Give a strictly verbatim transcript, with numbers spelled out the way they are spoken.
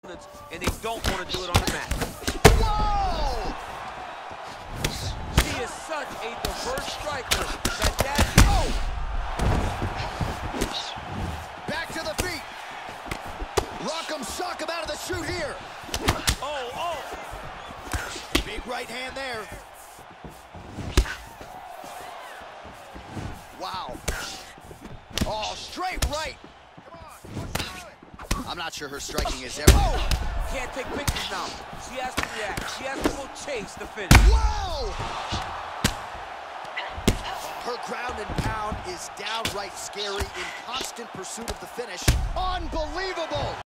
and they don't want to do it on the mat. Whoa! She is such a diverse striker that that... Oh! Back to the feet. Rock 'em, sock 'em out of the chute here. Oh, oh! Big right hand there. Wow. Oh, straight right. I'm not sure her striking is ever... Oh! Can't take pictures now. She has to react. She has to go chase the finish. Whoa! Her ground and pound is downright scary, in constant pursuit of the finish. Unbelievable!